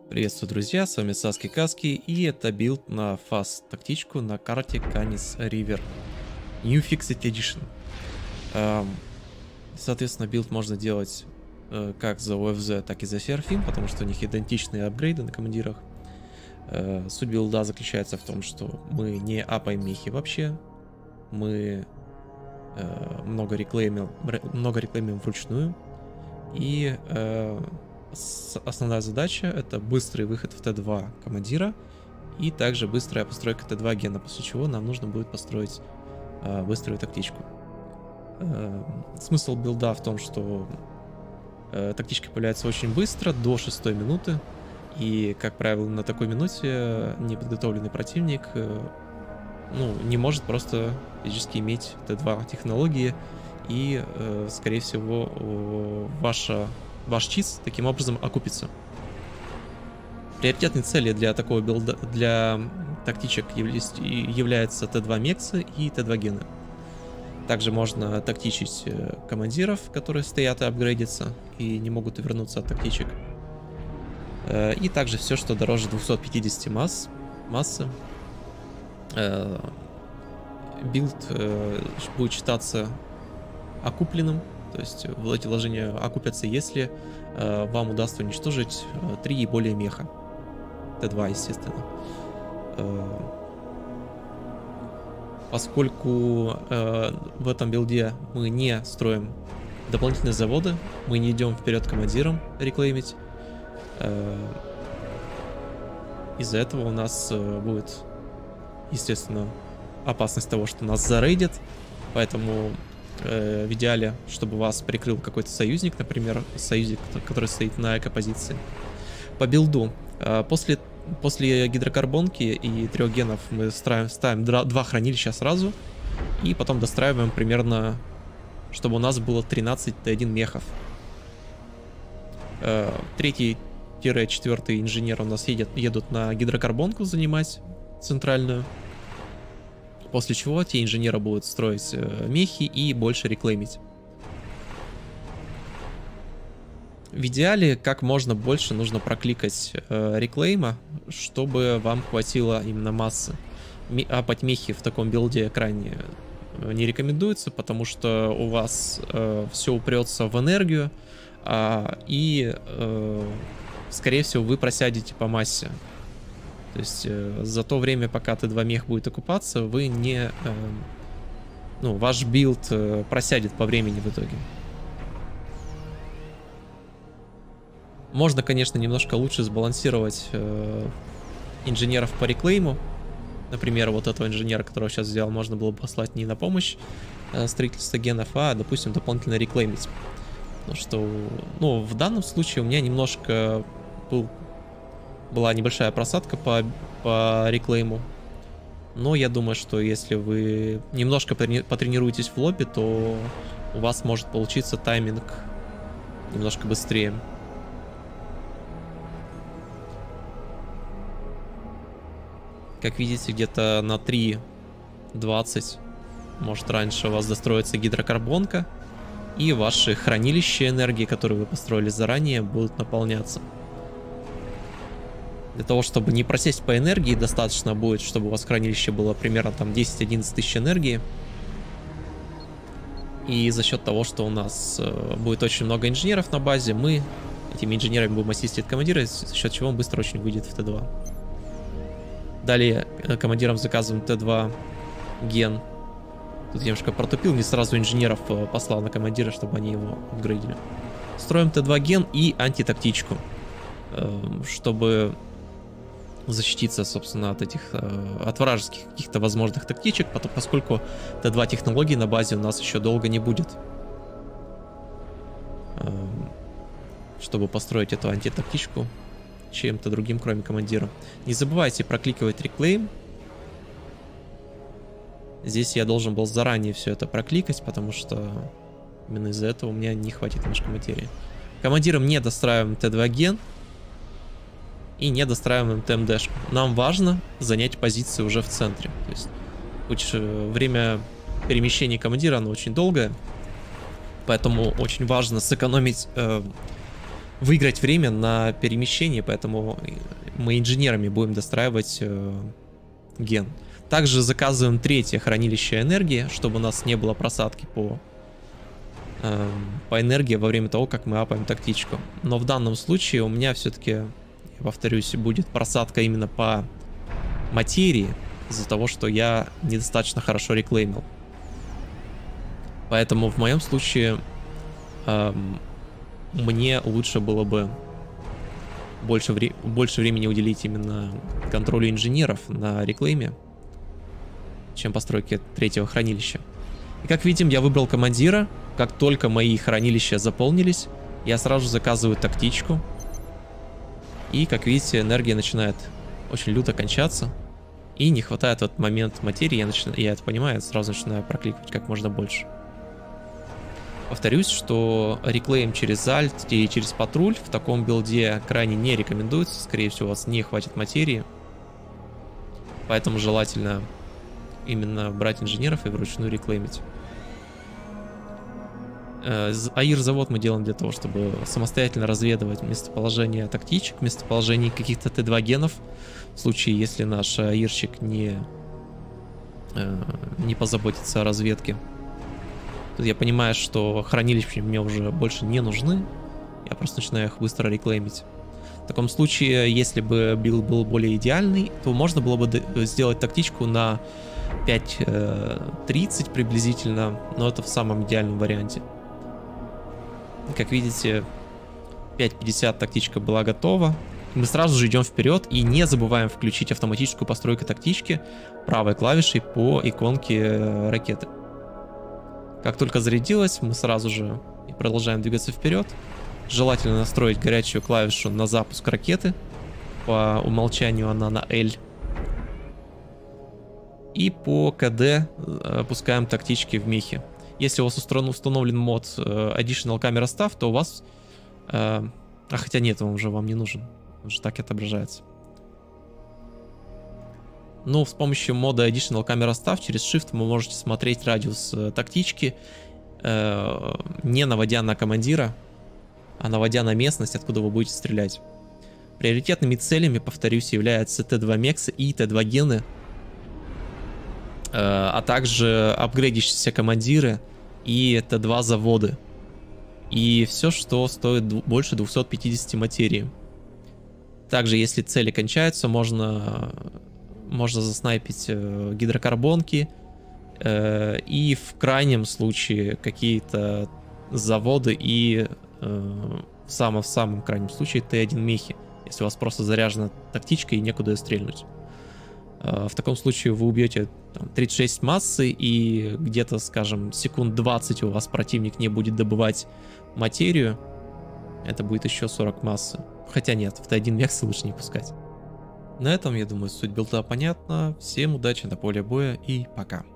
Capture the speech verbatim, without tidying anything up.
Приветствую, друзья, с вами Саски Каски, и это билд на фаст тактичку на карте Canis River New Fixed Edition. Эм, соответственно, билд можно делать э, как за о эф зет, так и за Серафим, потому что у них идентичные апгрейды на командирах. Э, суть билда заключается в том, что мы не апаем мехи вообще, мы э, много реклеймим, много реклеймим вручную, и э, основная задача — это быстрый выход в тэ два командира и также быстрая постройка тэ два гена, после чего нам нужно будет построить э, быструю тактичку. Э, смысл билда в том, что э, тактичка появляется очень быстро, до шестой минуты, и, как правило, на такой минуте неподготовленный противник э, ну, не может просто физически иметь тэ два технологии, и, э, скорее всего, э, ваша Ваш чиз таким образом окупится. Приоритетной целью для такого билда, для тактичек является тэ два мексы и тэ два гены. Также можно тактичить командиров, которые стоят и апгрейдятся и не могут вернуться от тактичек. И также все, что дороже двухсот пятидесяти масс, массы. Билд будет считаться окупленным. То есть эти вложения окупятся, если э, вам удастся уничтожить э, три и более меха. тэ два, естественно. Э, поскольку э, в этом билде мы не строим дополнительные заводы, мы не идем вперед командиром реклеймить, э, из-за этого у нас э, будет, естественно, опасность того, что нас зарейдят, поэтому в идеале, чтобы вас прикрыл какой-то союзник, например, союзник, который стоит на эко-позиции. По билду. После, после гидрокарбонки и трех генов мы ставим, ставим два хранилища сразу, и потом достраиваем примерно, чтобы у нас было тринадцать тэ один мехов. Третий-четвертый инженер у нас едет, едут на гидрокарбонку занимать центральную. После чего те инженеры будут строить э, мехи и больше реклеймить. В идеале, как можно больше нужно прокликать э, реклейма, чтобы вам хватило именно массы. Апать мехи в таком билде крайне не рекомендуется, потому что у вас э, все упрется в энергию, э, и, э, скорее всего, вы просядете по массе. То есть э, за то время, пока тэ два мех будет окупаться, вы не... Э, ну, ваш билд э, просядет по времени в итоге. Можно, конечно, немножко лучше сбалансировать э, инженеров по реклейму. Например, вот этого инженера, которого сейчас взял, можно было бы послать не на помощь э, строительства генов, а, допустим, дополнительно реклеймить. Потому что, ну, в данном случае у меня немножко был... была небольшая просадка по, по реклейму. Но я думаю, что если вы немножко потренируетесь в лобби, то у вас может получиться тайминг немножко быстрее. Как видите, где-то на три двадцать, может раньше, у вас достроится гидрокарбонка, и ваши хранилища энергии, которые вы построили заранее, будут наполняться. Для того, чтобы не просесть по энергии, достаточно будет, чтобы у вас хранилище было примерно там десять-одиннадцать тысяч энергии. И за счет того, что у нас э, будет очень много инженеров на базе, мы этими инженерами будем ассистировать командира, за счет чего он быстро очень выйдет в тэ два. Далее э, командирам заказываем тэ два ген. Тут я немножко протупил, не сразу инженеров э, послал на командира, чтобы они его апгрейдили. Строим тэ два ген и антитактичку, э, чтобы защититься, собственно, от этих, от вражеских каких-то возможных тактичек, поскольку тэ два технологии на базе у нас еще долго не будет. Чтобы построить эту антитактичку чем-то другим, кроме командира. Не забывайте прокликивать реклейм. Здесь я должен был заранее все это прокликать, потому что именно из-за этого у меня не хватит немножко материи. Командиром не достраиваем тэ два ген и не достраиваем тэ эм дэшку. Нам важно занять позиции уже в центре. То есть время перемещения командира, оно очень долгое, поэтому очень важно сэкономить э, выиграть время на перемещение, поэтому мы инженерами будем достраивать э, ген. Также заказываем третье хранилище энергии, чтобы у нас не было просадки по, э, по энергии во время того, как мы апаем тактичку. Но в данном случае у меня все-таки, я повторюсь, будет просадка именно по материи, из-за того, что я недостаточно хорошо реклеймил. Поэтому в моем случае э, мне лучше было бы больше, вре больше времени уделить именно контролю инженеров на реклейме, чем постройке третьего хранилища. И как видим, я выбрал командира. Как только мои хранилища заполнились, я сразу заказываю тактичку. И, как видите, энергия начинает очень люто кончаться. И не хватает в этот момент материи. Я, начинаю, я это понимаю, я сразу начинаю прокликивать как можно больше. Повторюсь, что реклейм через альт и через патруль в таком билде крайне не рекомендуется. Скорее всего, у вас не хватит материи. Поэтому желательно именно брать инженеров и вручную реклеймить. АИР-завод мы делаем для того, чтобы самостоятельно разведывать местоположение тактичек, местоположение каких-то Т два генов. В случае, если наш АИРщик не, не позаботится о разведке. Тут я понимаю, что хранилища мне уже больше не нужны. Я просто начинаю их быстро реклеймить. В таком случае, если бы билд был более идеальный, то можно было бы сделать тактичку на пять тридцать приблизительно, но это в самом идеальном варианте. Как видите, пять пятьдесят тактичка была готова. Мы сразу же идем вперед и не забываем включить автоматическую постройку тактички правой клавишей по иконке ракеты. Как только зарядилась, мы сразу же продолжаем двигаться вперед. Желательно настроить горячую клавишу на запуск ракеты. По умолчанию она на L. И по КД опускаем тактички в мехе. Если у вас установлен мод Additional Camera Staff, то у вас... А хотя нет, он уже вам не нужен. Он же так и отображается. Но с помощью мода Additional Camera Staff через Shift вы можете смотреть радиус тактички, не наводя на командира, а наводя на местность, откуда вы будете стрелять. Приоритетными целями, повторюсь, являются Т два мексы и Т два гены, а также апгрейдящиеся командиры и Т два заводы. И все, что стоит больше двухсот пятидесяти материи. Также, если цели кончаются, можно, можно заснайпить гидрокарбонки. И в крайнем случае какие-то заводы и в самом, в самом крайнем случае Т один мехи. Если у вас просто заряжена тактичка и некуда ее стрельнуть. В таком случае вы убьете там, тридцать шесть массы, и где-то, скажем, секунд двадцать у вас противник не будет добывать материю. Это будет еще сорок массы. Хотя нет, в Т один мексы лучше не пускать. На этом, я думаю, суть билда понятна. Всем удачи на поле боя и пока.